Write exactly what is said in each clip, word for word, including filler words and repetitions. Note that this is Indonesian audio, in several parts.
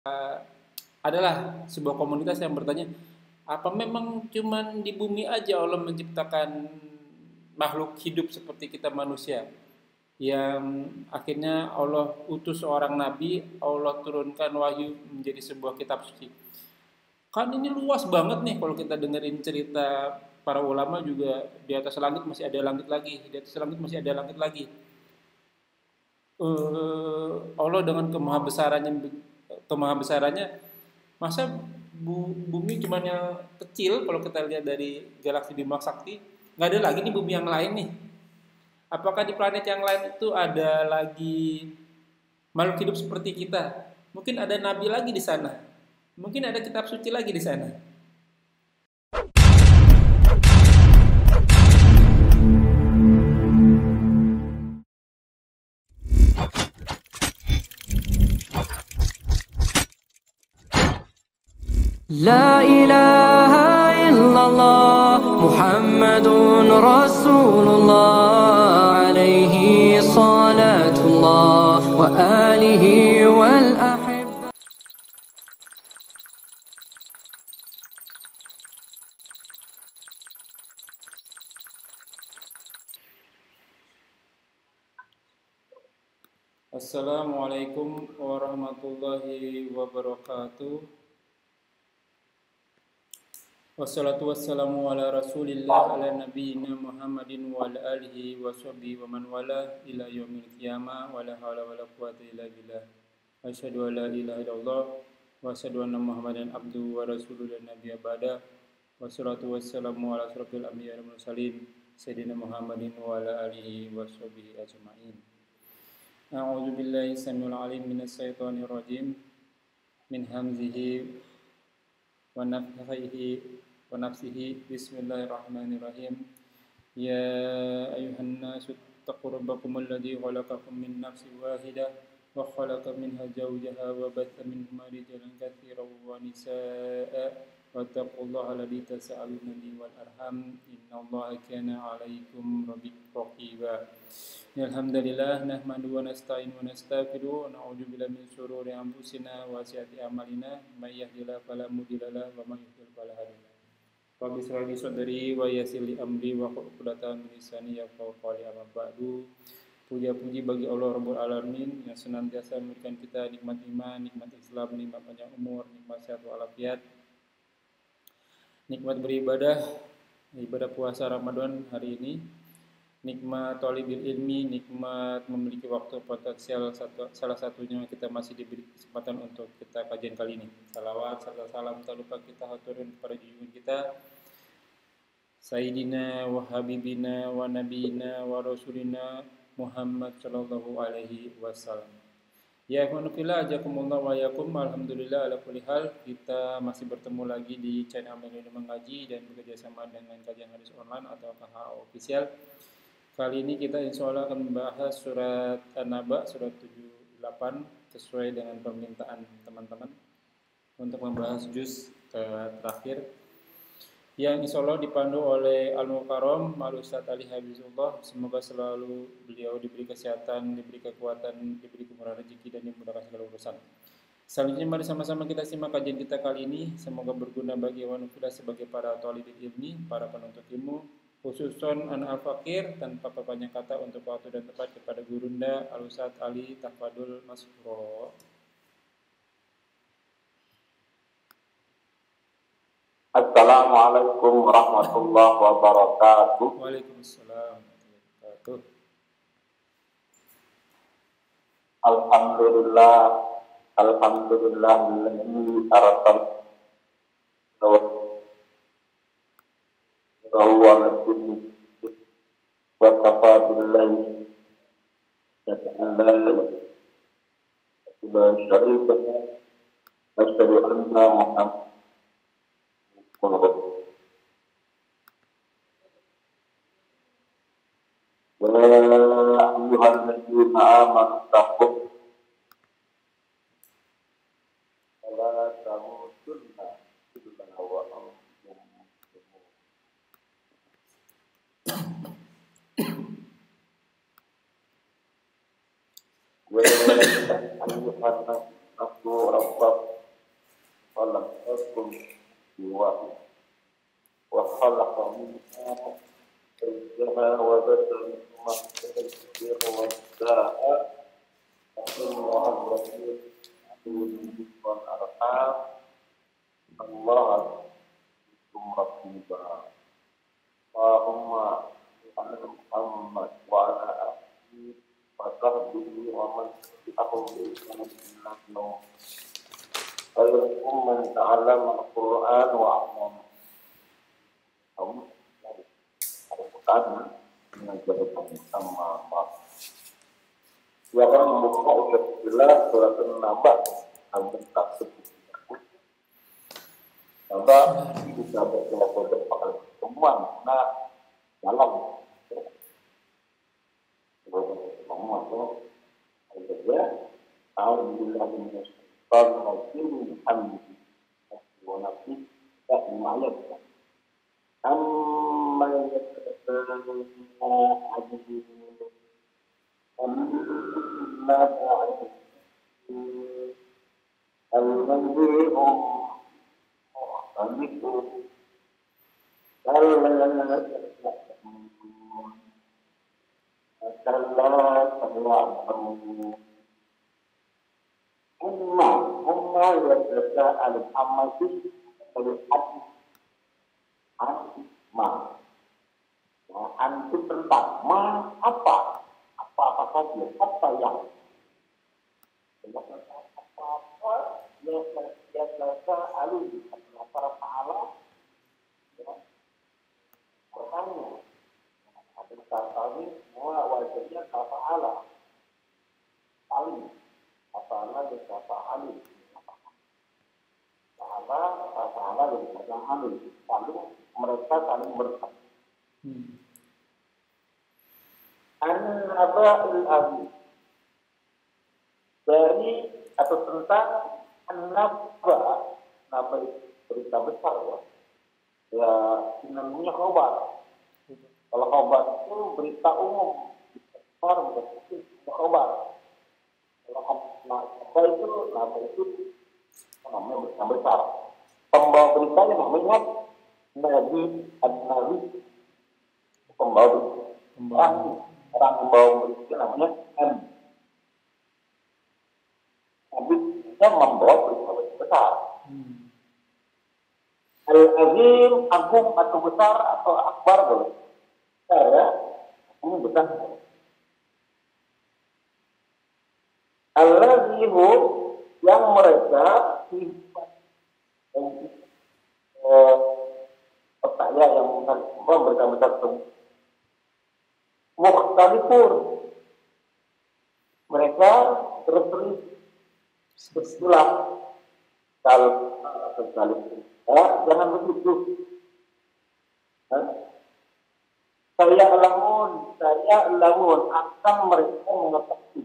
adalah sebuah komunitas yang bertanya, apa memang cuman di bumi aja Allah menciptakan makhluk hidup seperti kita manusia, yang akhirnya Allah utus seorang nabi, Allah turunkan wahyu menjadi sebuah kitab suci. Kan ini luas banget nih kalau kita dengerin cerita para ulama juga, di atas langit masih ada langit lagi, di atas langit masih ada langit lagi. Eh, Allah dengan kemahabesarannya kemahabesarannya masa bu- bumi cuma yang kecil kalau kita lihat dari galaksi Bima Sakti, nggak ada lagi nih bumi yang lain nih. Apakah di planet yang lain itu ada lagi makhluk hidup seperti kita? Mungkin ada nabi lagi di sana. Mungkin ada kitab suci lagi di sana. لا إله إلا الله محمد رسول الله عليه صلاة الله وآله والأحبة. Assalamualaikum warahmatullahi wabarakatuh. Wassalatu wassalamu ala rasulillah ala nabiyina Muhammadin wa ala alihi wa sahbihi wa man wala ila yaumil qiyamah wa la hawla wa la quwwata illa billah. Asyhadu an la ilaha illallah wa asyhadu anna Muhammadan abduhu wa rasuluhu la nabiyya ba'da. Wassalatu wassalamu ala asyrafil anbiya'i wal mursalin sayyidina Muhammadin wa ala alihi wa sahbihi ajma'in. A'udzu billahi samiul alim minas syaitonir rajim min hamzihi wa nafthihi wa nafsihi. Bismillahirrahmanirrahim. Ya ayuhan nasu taqu rabbakumul ladzi khalaqakum min nafsin wahidah wa khalaqa minha zawjaha wa batha minhuma rijalan katsiran wa nisaa'a wattaqullaha alladzi tasaaluna bihi wal arham innallaha kana 'alaikum raqiba. Alhamdulillah nahmadu wa nasta'inu wa nastaghfiru wa na'udzu billahi min shururi anfusina wa sayyiati a'malina may yahdihillahu fala mudilla lahu wa may yudlil fala hadiya lahu. Rabbi shrah li sadri wa yassir li amri wa hlul 'uqdatam min lisani yafqahu qawli. Amma ba'du. Puja-puji bagi Allah Rabbul Alamin yang senantiasa memberikan kita nikmat iman, nikmat Islam, nikmat panjang umur, nikmat sehat walafiat, nikmat beribadah, ibadah puasa Ramadan hari ini, nikmat thalibil ilmi, nikmat memiliki waktu potensial, satu, salah satunya kita masih diberi kesempatan untuk kita kajian kali ini. Salawat serta salam tak lupa kita haturin kepada junjungan kita Sayyidina wa Habibina wa Nabiyina wa Rasulina Muhammad sallallahu alaihi wasallam. Ya ikhwanufillah ajakumullah wa yakum. Alhamdulillah ala kulli hal, kita masih bertemu lagi di channel Milenial Mengaji dan bekerjasama dengan kajian hadis online atau K H O official. Kali ini kita insya Allah akan membahas surat An-Naba, surat tujuh puluh delapan, sesuai dengan permintaan teman-teman untuk membahas juz terakhir yang insya Allah dipandu oleh Al-Mukarram Al-Ustadz Ali Habibullah. Semoga selalu beliau diberi kesehatan, diberi kekuatan, diberi kemurahan rezeki dan dimudahkan segala urusan. Selanjutnya mari sama-sama kita simak kajian kita kali ini. Semoga berguna bagi wanita sebagai para thalibul ilmi, para penuntut ilmu, khususon anak al-fakir, tanpa perpanjang kata untuk waktu dan tempat kepada gurunda Al-Ustadz Ali Tafadul Masuro. Assalamualaikum warahmatullahi wabarakatuh. Waalaikumsalam warahmatullahi wabarakatuh. Alhamdulillah, alhamdulillah alladzi arsal wa huwa al-kulli wa kafa billahi ta'ala la syarika lahu wa asyhadu anna Muhammadan يا أيها الذين آمنوا اتقوا ولا تموتن إلا وأنتم مسلمون. يا أيها الناس اتقوا ربكم lakum jiwa wa khalaqa minha zawjaha wa basa minhuma rijalan wa nisaa Allah wa arham Allah Rabbana Allahumma Muhammad wa ala alihi wa sahbihi wa man tabi'ahum bi ihsan ila yaumil khairukum man ta'allama al-Qur'an wa 'allama. Al-Qur'an mengajarkan sama Allah. Ya kan membuka istilah surat An-Naba sampai tak Naba bisa berkelompok berpakai semua nah dalam semua itu ada alhamdulillah min syaitanir rajim wa nafsi ta'mayat amma yatasaaluna ajib amma al-manzilhum amiku kalla kalla ta'lamun amma amma yatasaalun amma itu terlihat ma antu tentang ma apa apa apa saja apa yang apa yang yang mereka alun para pahala bertanya ada kata ini semua wajibnya kata Allah alim kata Allah dan kata alim kata kata Allah dan kata alim lalu mereka saling berkata an-naba'il azim dari atau tentang an-naba' naba berita besar ya ya namanya khabar. Kalau khabar itu berita umum besar berarti khabar. Kalau naba itu naba itu namanya berita besar. Pembawa beritanya namanya nabi an-nabi pembawa berita. Orang orang pembawa berita namanya M. Nabi kita membawa berita besar. Hmm. Al-azim, agung atau besar atau akbar boleh. Besar ya, ini besar. Al-azimu yang mereka eh, percaya yang mereka besar tersebut. Mukhtalifun mereka terus-terus bersilah kalau sekali. Ya, jangan begitu. Saya lamun, saya lamun akan mereka mengetahui.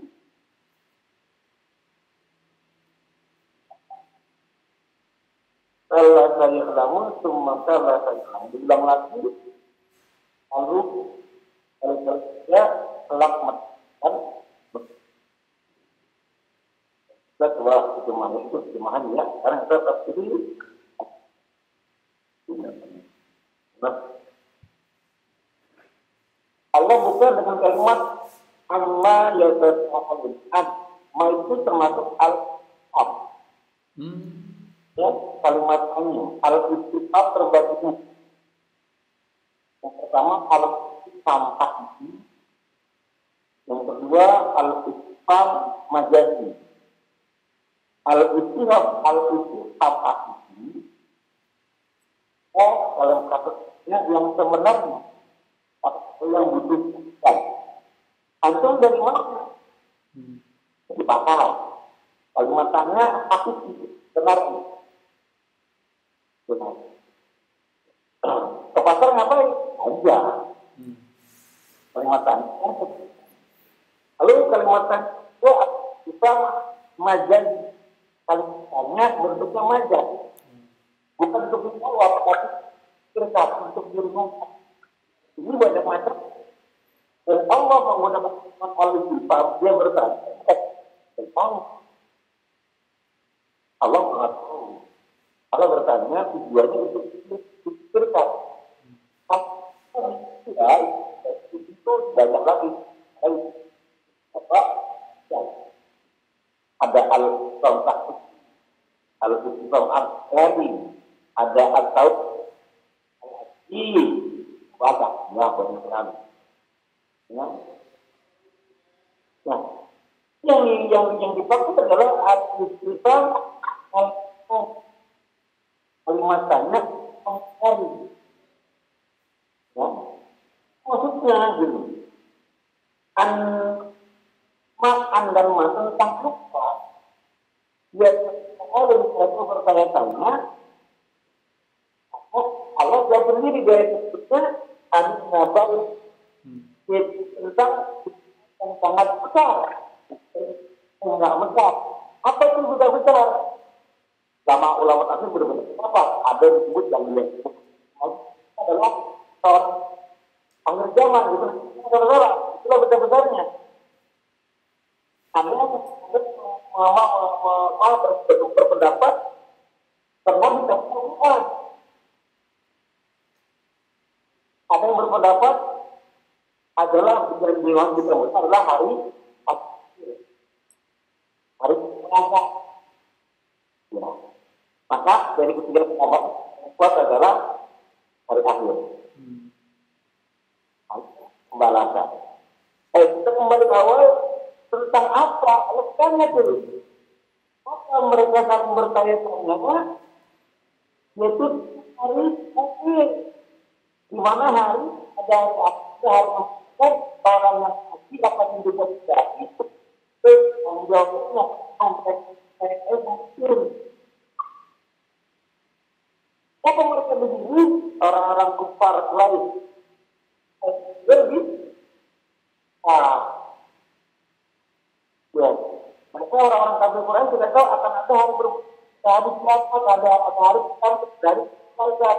Kalau saya lamun, semua kalau saya lamun, dibilang lagi, lalu kalau saya lakmat kan, setelah kejemahan itu kejemahan ya, karena kita terpilih. Allah buka dengan kalimat amma yatasaalun. Amma itu termasuk al-ab. Hmm. Ya, kalimatnya al-istifat terbagi. Yang pertama al-istifat hakiki. Yang kedua al-istifat majazi. Al-istifat al-istifat hakiki. Oh, dalam kasusnya yang sebenarnya atau yang dibutuhkan. Antum dari mana? Hmm. Dari pasar. Kalimatannya hakiki, benar. Benar. Ke pasar ngapain? Aja. Hmm. Kalimatannya. Lalu kalimatan itu bisa majaz. Kalimatnya bentuknya majaz. Bukan untuk dijawab, tapi cerita untuk dirumahkan. Ini banyak macam. Dan Allah menggunakan al-sifat, dia bertanya. Allah Allah mengatakan Kalau bertanya tujuannya untuk dipikirkan. Ya, itu banyak lagi. Apa? Ya. Ada al-kontak, al-kontak al-kari, ada atau al-hati, banyak, ya banyak sekali. Ya. Nah, yang yang yang dipakai adalah al-istifam kalimatnya al-kari. Ya. Maksudnya gitu. An makan dan makan tentang apa? Ya, oleh itu bertanya-tanya, Allah jawab sendiri dari tersebutnya an nabal tentang yang sangat besar, yang sangat besar. Apa itu besar besar? Sama ulama tafsir berbeda. Apa? Ada yang disebut yang disebut adalah seorang akhir zaman gitu. Saudara, itulah besar besarnya. Anda mau berpendapat pernah dikasih Quran. Ada yang berpendapat adalah perjanjian kita adalah hari akhir, hari pengakhir. Ya. Maka dari ketiga pendapat kuat adalah hari akhir, hari pembalasan. Eh, kita kembali ke awal. Tentang apa? Alasannya dulu. Apa mereka saling bertanya-tanya? Yaitu hari akhir. Di mana hari ada hari akhir orang yang mati akan hidup terjadi. Terus menjawabnya sampai akhir. Apa mereka begini? Orang-orang kufar lain. Jadi, ah. Ya, mereka orang-orang kafir Quraisy sudah tahu akan ada hari berhari kiamat, ada ada hari kiamat dari malaikat.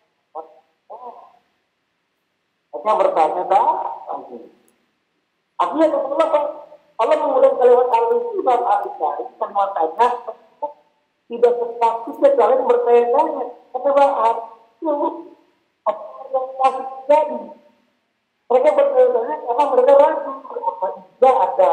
Mereka bertanya dah, artinya apa? Allah menggunakan kalimat al-istifham al-inkari dan maknanya tidak sepatutnya kalian bertanya-tanya kenapa itu apa yang pasti terjadi. Mereka bertanya-tanya karena mereka ragu apa tidak ada.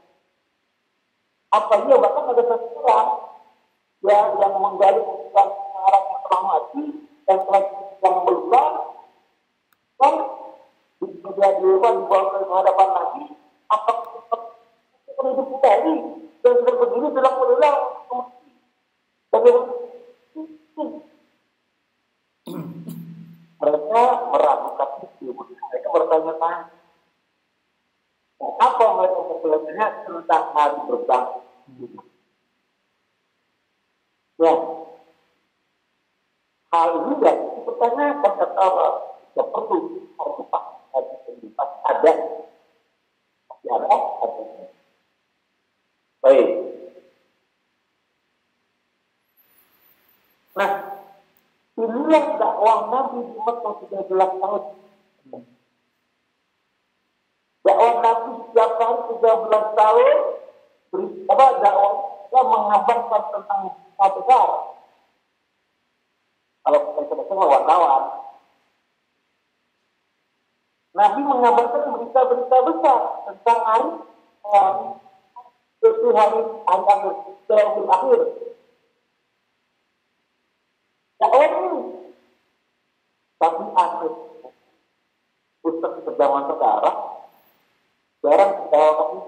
Apa iya bahkan ada seseorang ya, yang menggali tentang orang yang telah mati dan telah yang berulang kan dia diubah dibawa ke hadapan Nabi apa itu hidup kembali dan sudah begini sudah berulang bagaimana mereka meragukan itu. Mereka bertanya-tanya apa mereka bertanya tentang hari berbang. Ya, hal ini ya dipertanyakan kata Allah. Ya perlu harus cepat ada ada ada ada. Baik. Nah, inilah dakwah Nabi di Mekah tiga belas tahun. Dakwah Nabi setiap tahun tiga belas tahun apa dakwah dia mengabarkan tentang satu besar. Kalau kita semua wartawan, Nabi mengabarkan berita-berita besar tentang hari itu hari hari akhir. Dakwah ini, tapi akhir Ustaz zaman sekarang jarang dakwah ini.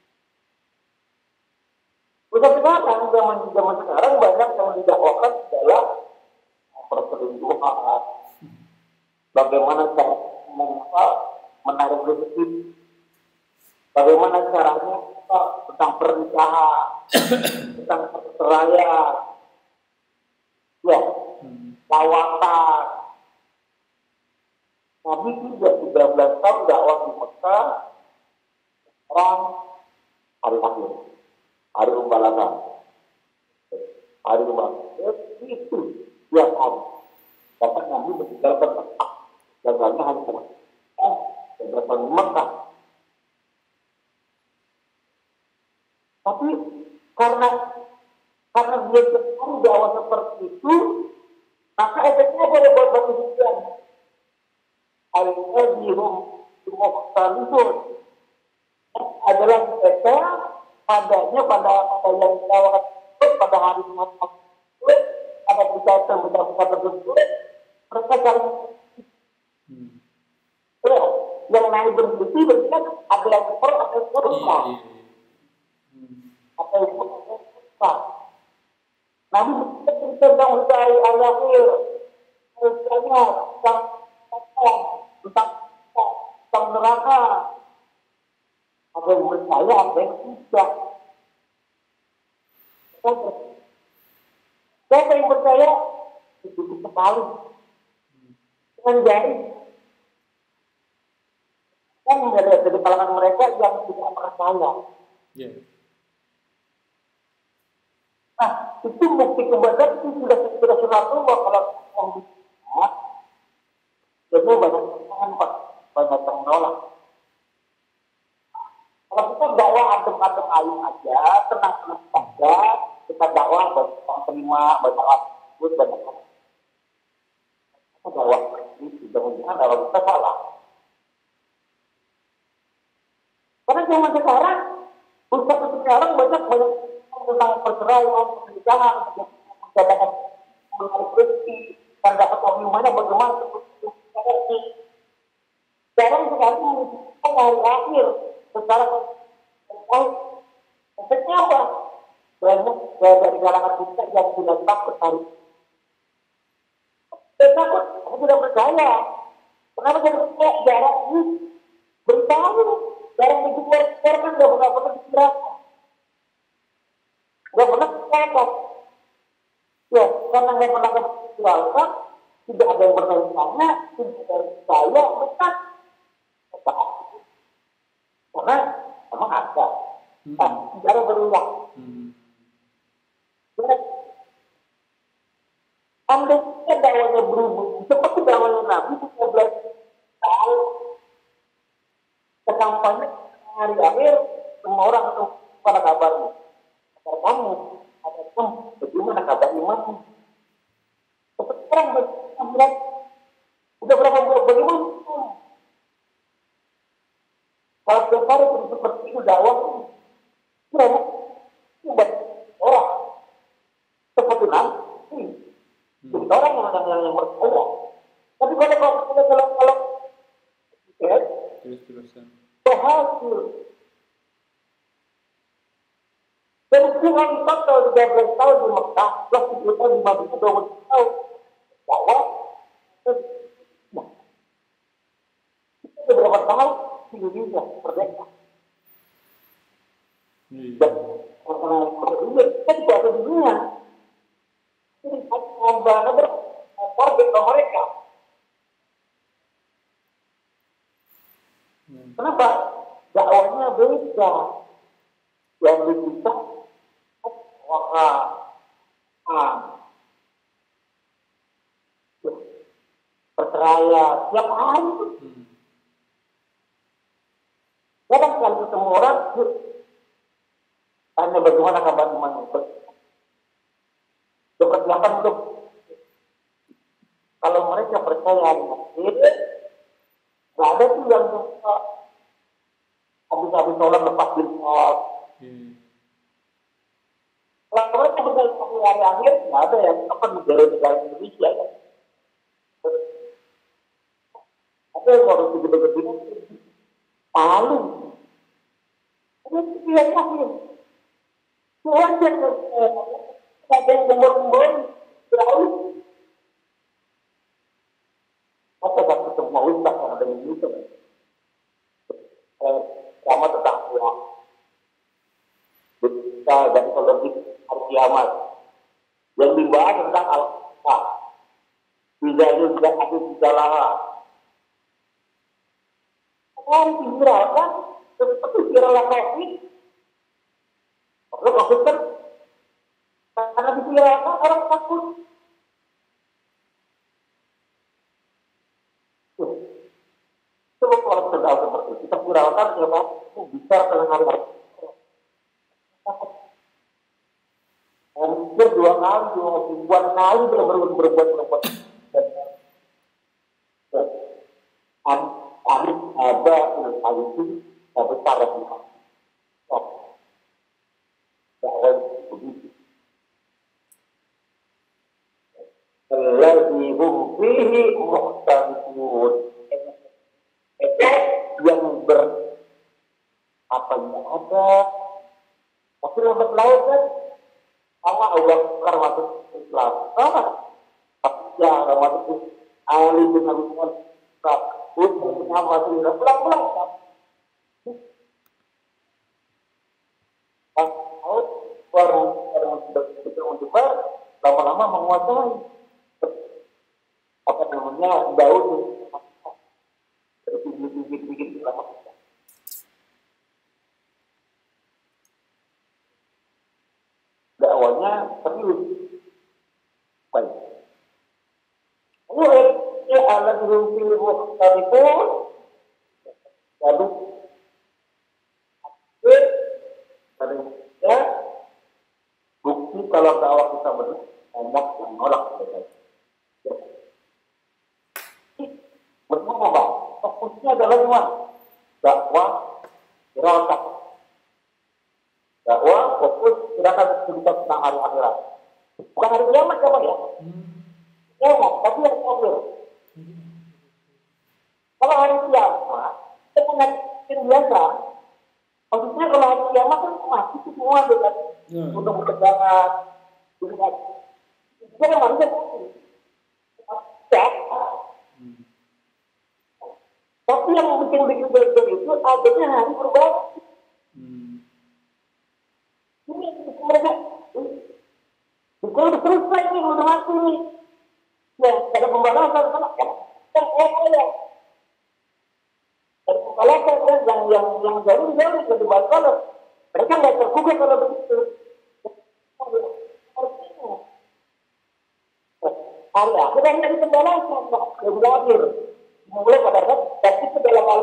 Ustaz sekarang zaman zaman sekarang banyak yang didakwakan adalah perselingkuhan, bagaimana cara menarik rezeki, bagaimana caranya tentang pernikahan, tentang perceraian, ya, lawatan. Nabi sudah tiga belas tahun dakwah di Mekah, orang hari akhir, hari pembalasan, hari pembalasan itu yang ada. Dapat Nabi meninggalkan Mekah, dan hanya hari terakhir, dan datang Mekah. Tapi karena karena dia selalu dakwah dakwah seperti itu, maka efeknya apa buat batu Sufyan? Al-Qadhihum Mukhtalifun adalah mereka padanya pada pada yang dakwah pada hari Jumat pada berita berita tersebut mereka saling Hmm. ya, yang naik berdiri berarti ada yang per ada yang Iya, kurang iya. Hmm. ada yang kurang. Nabi tentang usaha al-akhir, usaha tentang tentang tentang neraka. Ada yang percaya, ada yang tidak. Siapa yang percaya? Itu sekali. Dengan jari. Kan dari, dari kalangan mereka yang tidak percaya. Iya. Nah, itu bukti kebenaran itu sudah sudah sunatullah kalau orang bisa. Jadi banyak orang pak, banyak yang menolak. Kalau kita dakwah adem-adem ayam aja, tenang-tenang saja, kita dakwah banyak orang terima, banyak orang ikut, banyak orang. Kita dakwah ini sudah mungkin kalau kita salah. Karena zaman sekarang, ustaz sekarang banyak banyak tentang perceraian, pernikahan, menjadikan menarik rezeki, dan dapat wahyu mana bagaimana seperti sekarang sekarang kita hari akhir secara efeknya apa? Banyak dari kalangan kita yang sudah takut hari saya takut, aku tidak percaya. Kenapa saya percaya? Jarak ini beritahu jarak itu keluar kan tidak pernah pernah dijelaskan. Tidak pernah dijelaskan. Ya, karena tidak pernah dijelaskan, tidak ada yang bertanya, tidak ada yang percaya, betul. Karena memang ada. Nah, sejarah berulang. Hmm. Andai kita dakwahnya berubah, seperti dakwahnya Nabi tiga belas tahun, kesampainya hari akhir, semua orang itu pada kabarnya. Kabar kamu, ada kamu, bagaimana kabar imanmu? Seperti orang berbilang, udah berapa bulan, bagaimana? Kalau setiap hari seperti itu dakwah, berapa? Buat orang seperti nanti. Jadi orang yang yang yang berkata, tapi kalau kalau kalau kalau ya, Terus terusan. berhasil. Dan Tuhan total tiga belas tahun di Mekah, plus tujuh tahun di Madinah, dua puluh tahun. Bahwa kita beberapa tahun di Indonesia merdeka. Iya. Dan orang dunia kita juga ada di dunia. Ini ada target mereka. Hmm. Kenapa? Dakwahnya beda. Yang kita wah ah percaya tiap hari itu. Hmm. Kadang kalau ketemu orang, tanya bagaimana kabar imanmu? Persiapan untuk kalau mereka percaya hari akhir, nggak ada tuh yang suka habis-habis sholat lepas bilkot. Iya. Kalau mereka percaya hari akhir, nggak ada yang apa negara-negara Indonesia ya. Apa yang harus digede-gede palu. Ini dia yakin. Tuhan yang ada yang gembor-gembor jauh. Apa tak ketemu ustaz yang ada yang itu? Sama tentang Tuhan. Kita dan psikologi hari kiamat. Yang dibahas tentang al-Qur'an. Tidak juga ada tidaklah. Orang viralkan seperti viral COVID. Kalau COVID kan karena diviralkan orang takut. Coba kalau sedang seperti itu, kita viralkan siapa? Bisa tengah hari. Hampir dua kali ribuan kali dia berbuat berbuat berbuat. Kami ada kali itu besar yang oh, dakwah begitu. Alladzi hum fihi mukhtalifun. Yang ber apa yang ada tapi lambat laut kan sama Allah Bakar masuk Islam sama tapi yang masuk Ali bin Abi Thalib untuk masuk Islam pulang-pulang orang orang sudah menyebar lama-lama menguasai apa namanya daun sedikit-sedikit lama. Dakwanya serius. Baik. Ini alat rumpi mukhtalifun. Lalu ya bukti kalau dakwah kita benar banyak yang nolak mereka. Bersama apa? Fokusnya adalah cuma dakwah gerakan. Dakwah fokus gerakan cerita tentang hari akhirat. Bukan hari kiamat apa ya? Kiamat, tapi yang akhir. Kalau hari kiamat, itu pengen biasa. Maksudnya kalau hari kiamat kan mati semua dengan untuk berkejangan, dengan itu kan manusia mati. Tapi yang bikin-bikin berbeda itu adanya hari berubah. Hmm. Ini mereka bukan udah selesai nih, udah mati nih. Ya, ada pembalasan sama kan? Kan ya. Ada pembalasan kan yang yang yang jauh jauh itu dibalas. Mereka nggak tergugah kalau begitu. Hari akhir yang dari pembalasan, lebih akhir. Mulai pada saat tapi itu dalam hal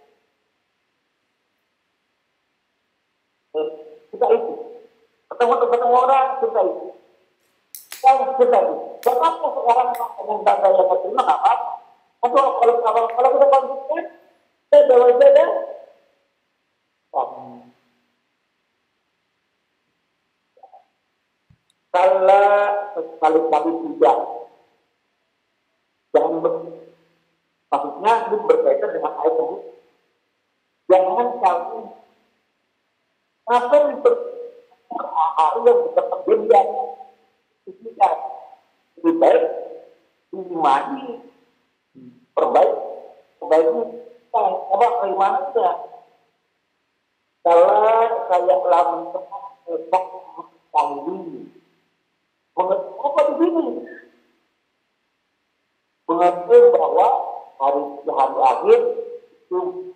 kita itu ketemu ketemu orang kita itu yang kita itu bagaimana sekarang dengan data yang terima apa atau kalau kalau kalau kita konsisten saya bawa saja kalau sekali-kali tidak jangan maksudnya ini berkaitan dengan ayat ini. Jangan kali apa yang hari yang bisa terjadi ketika lebih baik dimani perbaik perbaiki apa keimanannya. Kalau saya telah mentemui esok mengetahui mengerti apa di sini mengerti bahwa hari hari akhir itu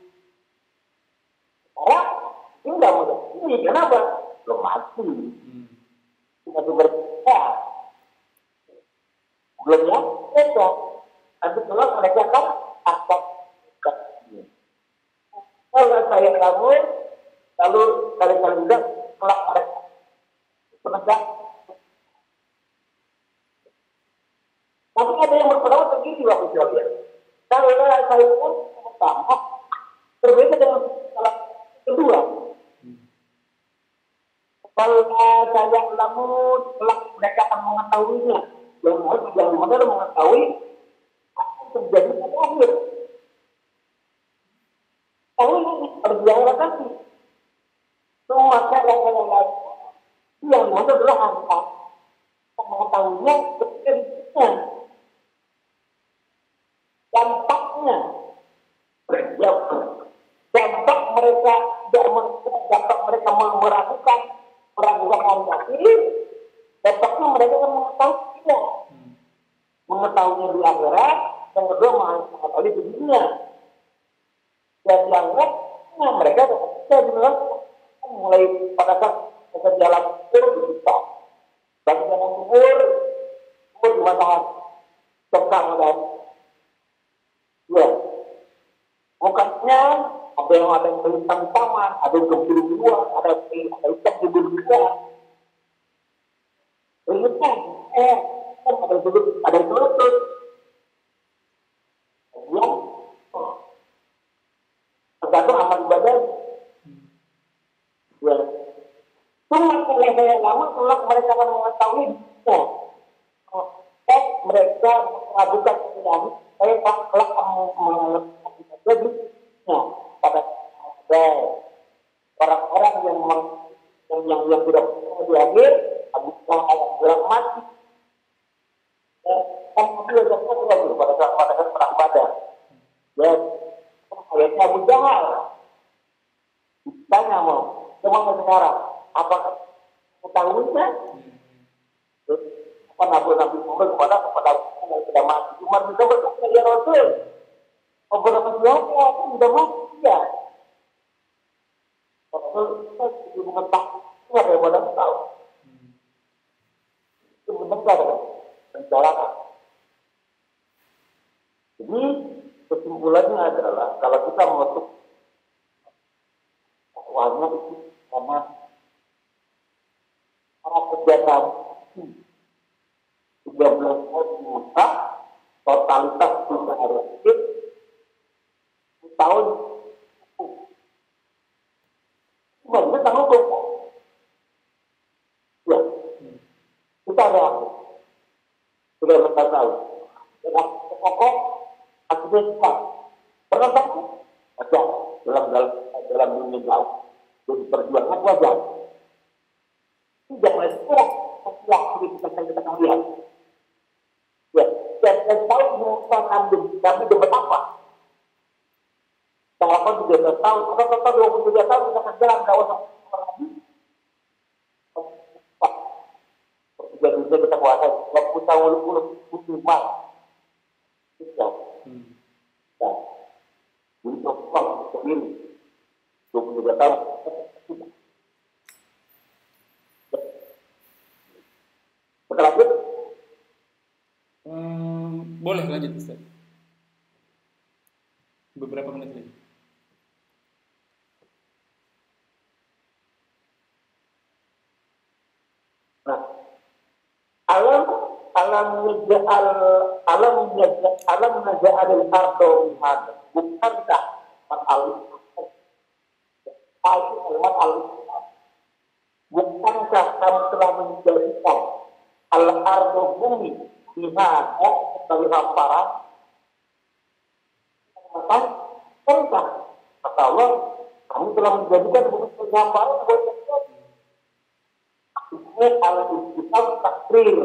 orang ini tidak mudah ini kenapa belum mati masih berkata belum ya besok nanti kalau mereka kan akan kalau saya kamu lalu kali-kali juga kelak mereka penegak tapi ada yang berpendapat begini waktu itu kalau saya pun pertama berbeda dengan salah kedua. Kalau saya lamun mereka akan mengetahuinya, yang harus yang benar mengetahui apa yang terjadi pada akhir. Tahu ini harus diangkat sih. Semua cara yang lain yang benar adalah angkat mengetahuinya ketika dampaknya dampak mereka dampak mereka meragukan meragukan akhir dampaknya mereka akan mengetahuinya mengetahuinya di akhirat yang kedua mengetahui di dunia dan dianggap nah mereka bisa bilang mulai pada saat mereka jalan kubur dibuka bagi jalan kubur kubur di matahari tentang dan ya, bukannya ada yang ada yang hitam taman, ada yang keburu dua, ada yang hitam keburu dua. Hitam, eh, kan ada sudut, ada selutut. Ya, tergantung amal ibadah. Ya, cuma kalau saya lama, kalau mereka akan mengetahui, ya, eh, mereka mengabulkan keinginan, saya kelak melakukan jadi, ya, pada ada orang-orang yang yang yang, yang tidak di akhir, abislah ayat bilang mati. Ya, kan itu yang saya kira pada saat pada saat perang Badar. Ya, ayatnya Abu Jahal. Tanya mau, cuma sekarang, apakah ketahuinya? Apa Nabi Nabi Muhammad kepada kepada yang sudah mati? Cuma bisa berkata ya Rasul. Beberapa siapa yang sudah mati ya? Rasul kita bukan tak siapa yang pada tahu. Itu benar kan? Pencarakan. Jadi kesimpulannya adalah kalau kita menutup awalnya itu karena para kegiatan tiga belas tahun di Mekah, totalitas kita harus ikut tahun sebenarnya tak hukum ya kita ada sudah mereka tahu dan pokok akhirnya kita pernah tahu ada dalam dalam dalam dunia jauh jadi perjuangan wajar tidak boleh kurang setelah kita kita kemudian ya dan tahu bukan ambil kami dapat apa tahapan tiga belas tahun atau total dua puluh tiga tahun kita akan jalan dakwah sama lagi tiga dunia kita kuasai dua puluh tahun puluh puluh mal ya ya untuk uang sendiri dua puluh tiga tahun lanjut hmm, boleh lanjut Ustaz beberapa menit lagi. Nah, alam alam menjal alam menjal alam menjal al-ardo bihada bukankah al al al bukankah kamu telah menjadikan al-ardo bumi bihada sebagai hamparan maka entah kata Allah kamu telah menjadikan bumi sebagai hamparan sebagai ini al-istifam takrir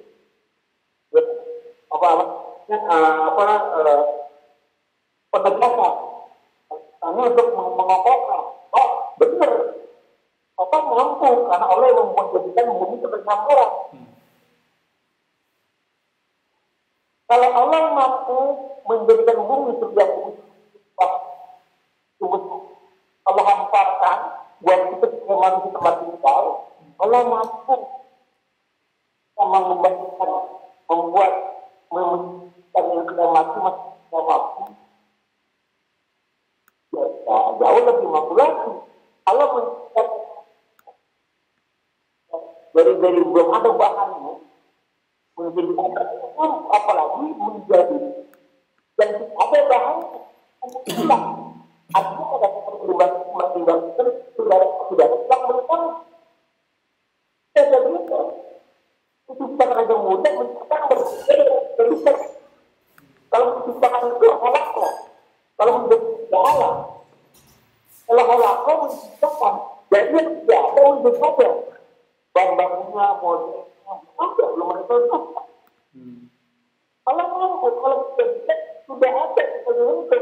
apa apa penegasan hanya untuk mengokohkan oh benar apa mampu karena Allah yang menjadikan bumi sebagai hamparan kalau Allah mampu menjadikan bumi sebagai Allah hamparkan buat kita sebagai manusia tempat tinggal Allah mampu sama membantukan membuat membuat yang sudah mati masih mampu ya, jauh lebih mampu lagi Allah menciptakan dari dari belum ada bahannya menjadi ada apalagi menjadi dan ada bahan untuk hilang artinya ada perubahan perubahan sudah sudah hilang mereka saya berita itu kita raja muda menciptakan berbeda kalau menciptakan itu halaknya kalau menjadi Allah kalau halaknya menciptakan jadi tidak ada untuk saja bahan-bahannya modelnya ada belum ada contoh kalau mampu kalau tidak sudah ada sebagai untuk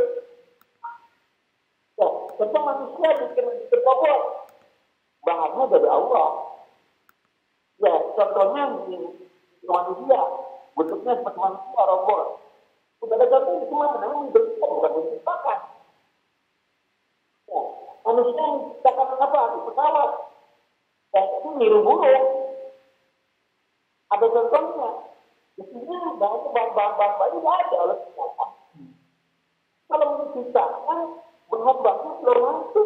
ya tentu manusia bikin bikin bahwa bahannya dari Allah. Ya, contohnya di manusia, bentuknya seperti manusia, robot. Sudah ada contoh itu mana? Namanya bentuknya bukan menciptakan. Ya, manusia menciptakan apa? Di pesawat. Ya, itu niru burung. Ada contohnya. Di sini banyak bahan-bahan baru ada oleh kita. Kalau menciptakan, berhubungnya seluruh itu.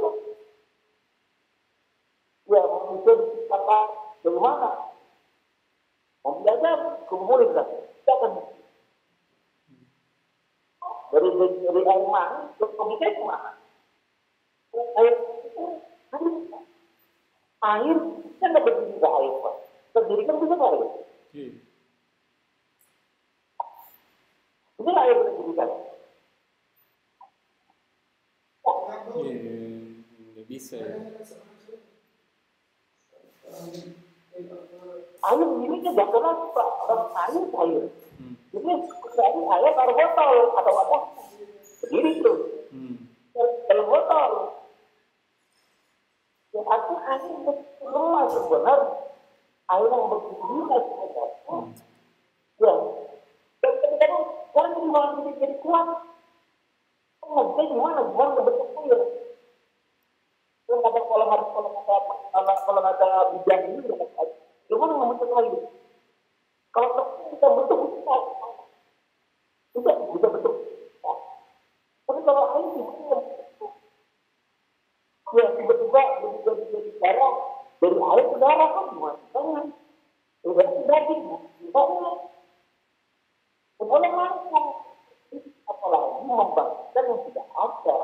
Ya, manusia diciptakan dari mana? Mau belajar, kumpulin lah. Jangan. Dari dari, dari air mani, ke logika itu mana? Air itu, air kan nggak berdiri ke air, Pak. Berdiri kan bisa air. Iya. Itu air berdiri kan. Iya, nggak bisa ya. Air ini kan jangan lagi, Pak. Orang air air. Hmm. Jadi jadi air taruh botol atau apa? Berdiri tuh. Hmm. Dalam botol. Yang artinya air semua sebenarnya air yang berguna sebenarnya. Hmm. Ya. Dan kadang-kadang orang jadi malah jadi jadi kuat. Oh, jadi gimana? Gimana bentuk air? Kalau ada kalau ada kalau ada kalau ada bidang ini, gimana membentuk air? Kalau kita bentuk kita tidak bisa bentuk. Tapi kalau air itu ya tiba-tiba tiba-tiba jadi darah dari air ke darah kan gimana? Jangan. Udah daging, misalnya. Sebenarnya mampu. Apalagi membangkitkan yang tidak ada.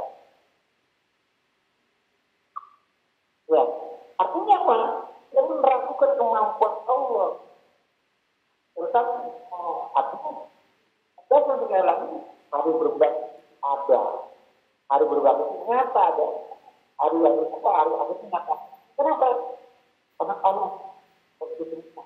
Ya, artinya apa? Yang meragukan kemampuan Allah. Tentang uh, artinya ada yang sekali lagi hari berbakti ada, hari berbakti nyata ada, hari yang apa hari apa itu nyata. Kenapa? Karena Allah bercerita.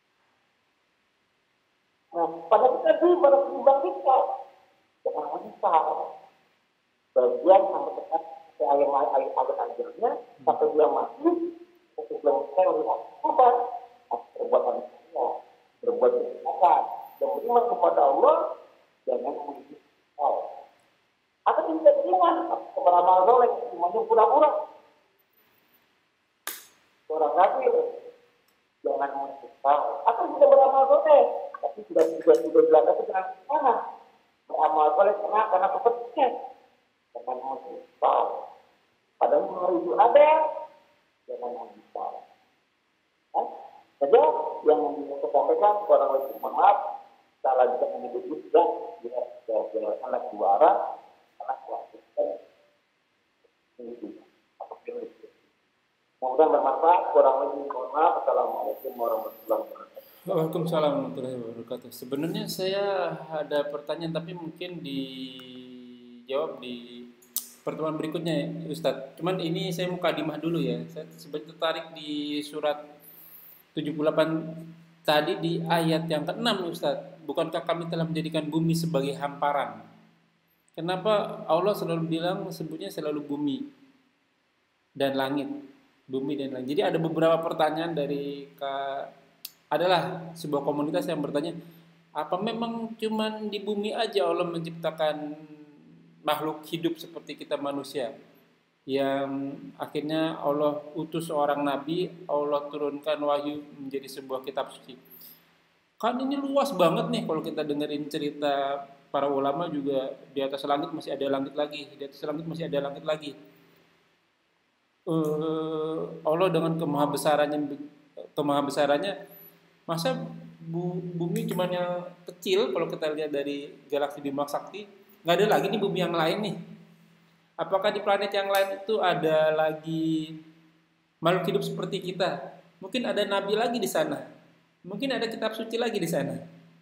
Nah, pada kita sih pada ketimbang kita, jangan kita bagian sampai dekat ke ayam ayam ayam ajarnya sampai dia mati, sebelum saya melihat apa perbuatan saya berbuat kesalahan dan beriman kepada Allah jangan mengikuti Allah. Atau tidak beriman kepada amal soleh imannya pura-pura. Orang kafir jangan mengikuti Allah. Atau tidak beramal soleh tapi sudah sudah sudah belakang itu dengan mana beramal soleh karena karena kepentingan jangan mengikuti Allah. Padahal kalau itu ada jangan mengikuti Allah. Saja yang saya sampaikan orang lain mohon maaf salah juga menyebut juga ya ya anak dua arah anak wasit itu apa itu semoga bermanfaat orang lain mohon maaf. Assalamualaikum warahmatullahi wabarakatuh. Waalaikumsalam warahmatullahi wabarakatuh. Sebenarnya saya ada pertanyaan tapi mungkin dijawab di pertemuan berikutnya ya Ustadz. Cuman ini saya mau mukadimah dulu ya. Saya sebenarnya tertarik di surat tujuh puluh delapan tadi di ayat yang keenam Ustaz. Bukankah kami telah menjadikan bumi sebagai hamparan? Kenapa Allah selalu bilang sebutnya selalu bumi dan langit, bumi dan langit. Jadi ada beberapa pertanyaan dari adalah sebuah komunitas yang bertanya, apa memang cuman di bumi aja Allah menciptakan makhluk hidup seperti kita manusia? Yang akhirnya Allah utus seorang nabi, Allah turunkan wahyu menjadi sebuah kitab suci. Kan ini luas banget nih kalau kita dengerin cerita para ulama juga, di atas langit masih ada langit lagi, di atas langit masih ada langit lagi. Uh, Allah dengan kemahabesarannya, kemahabesarannya, masa bumi cuma yang kecil kalau kita lihat dari galaksi Bima Sakti, nggak ada lagi nih bumi yang lain nih. Apakah di planet yang lain itu ada lagi makhluk hidup seperti kita? Mungkin ada nabi lagi di sana. Mungkin ada kitab suci lagi di sana.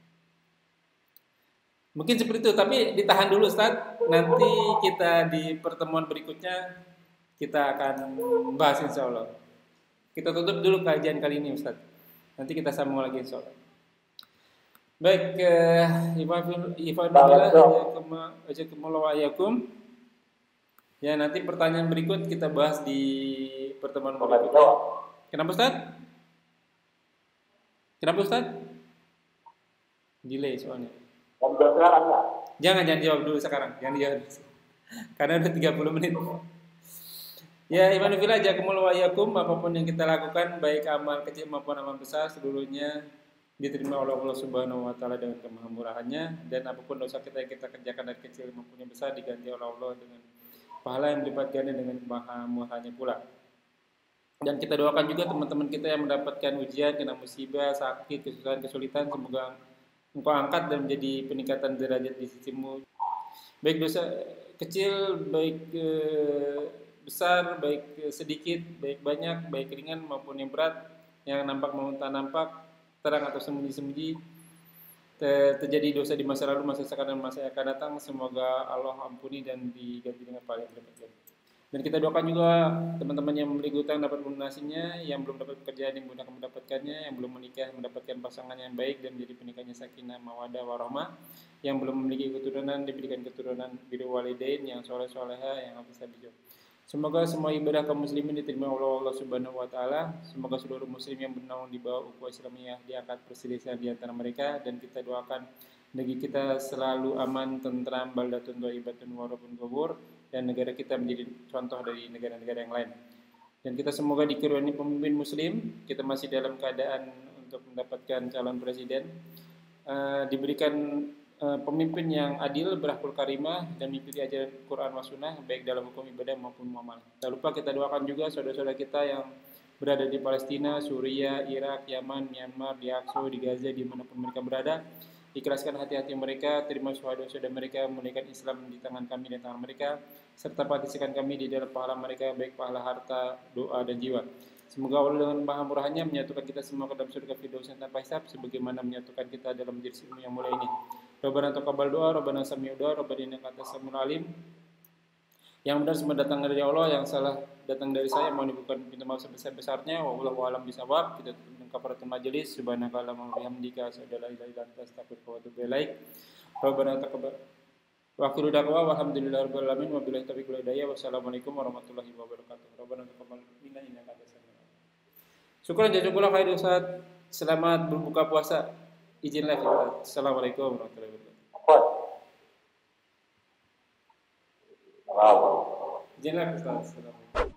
Mungkin seperti itu, tapi ditahan dulu Ustaz. Nanti kita di pertemuan berikutnya kita akan bahas insya Allah. Kita tutup dulu kajian kali ini Ustaz. Nanti kita sambung lagi insya Allah. Baik, Ifanullahayakum. Ya, nanti pertanyaan berikut kita bahas di pertemuan berikutnya. Kenapa Ustaz? Kenapa Ustaz? Delay soalnya. Jangan, jangan jawab dulu sekarang. Jangan dijawab. Karena udah tiga puluh menit. Ya, iman fillah jazakumullahu wa iyyakum, apapun yang kita lakukan baik amal kecil maupun amal besar seluruhnya diterima oleh Allah Subhanahu wa taala dengan kemahamurahannya, dan apapun dosa kita yang kita kerjakan dari kecil maupun yang besar diganti oleh Allah dengan pahala yang berlipat ganda dengan kemahamurahannya pula. Dan kita doakan juga teman-teman kita yang mendapatkan ujian, kena musibah, sakit, kesusahan, kesulitan, semoga Engkau angkat dan menjadi peningkatan derajat di sisimu. Baik dosa kecil, baik eh, besar, baik eh, sedikit, baik banyak, baik ringan maupun yang berat, yang nampak maupun tak nampak, terang atau sembunyi-sembunyi, ter- terjadi dosa di masa lalu, masa sekarang, dan masa yang akan datang, semoga Allah ampuni dan diganti dengan pahala yang terbaik. Dan kita doakan juga teman-teman yang memiliki utang dapat melunasinya, yang belum dapat pekerjaan yang mudah mendapatkannya, yang belum menikah mendapatkan pasangan yang baik dan menjadi pernikahannya sakinah mawaddah warahmah, yang belum memiliki keturunan diberikan keturunan birrul walidain yang soleh soleha yang bisa bijak. Semoga semua ibadah kaum muslimin diterima oleh Allah Subhanahu wa taala. Semoga seluruh muslim yang bernaung di bawah ukhuwah Islamiyah diangkat perselisihan di antara mereka, dan kita doakan negeri kita selalu aman, tentram, baldatun thayyibatun wa rabbun ghafur, dan negara kita menjadi contoh dari negara-negara yang lain. Dan kita semoga dikaruniai pemimpin muslim, kita masih dalam keadaan untuk mendapatkan calon presiden, uh, diberikan uh, pemimpin yang adil, berakhlak karimah, dan mengikuti ajaran Quran wa Sunnah baik dalam hukum ibadah maupun muamalah. Tak lupa kita doakan juga saudara-saudara kita yang berada di Palestina, Suriah, Irak, Yaman, Myanmar, di Aqsa, di Gaza, dimanapun mereka berada. Ikhlaskan hati-hati mereka, terima syuhada-syuhada mereka, memulihkan Islam di tangan kami dan tangan mereka, serta partisikan kami di dalam pahala mereka, baik pahala harta, doa, dan jiwa. Semoga Allah dengan maha murahnya menyatukan kita semua ke dalam surga firdaus tanpa hisab, sebagaimana menyatukan kita dalam majelis ilmu yang mulia ini. Rabbana taqabbal doa, Rabbana sami'u doa, Rabbana innaka antas samiul alim. Yang benar semua datang dari Allah, yang salah datang dari saya, mohon dibukakan pintu maaf sebesar-besarnya. Wallahu a'lam bishawab. Kita tutup dengan kafaratul majelis. Subhanakallahumma wa bihamdika asyhadu an la ilaha illa anta astaghfiruka wa atubu ilaik. Rabbana taqabbal. Wa akhiru da'wana walhamdulillahirabbil alamin wa billahi taufiq wal hidayah. Wassalamualaikum warahmatullahi wabarakatuh. Rabbana taqabbal minna innaka antas samiul alim. Syukran jazakumullah khair Ustaz. Selamat berbuka puasa. Izin live Ustaz. Assalamualaikum warahmatullahi wabarakatuh. Wow. Izin live Ustaz. Assalamualaikum.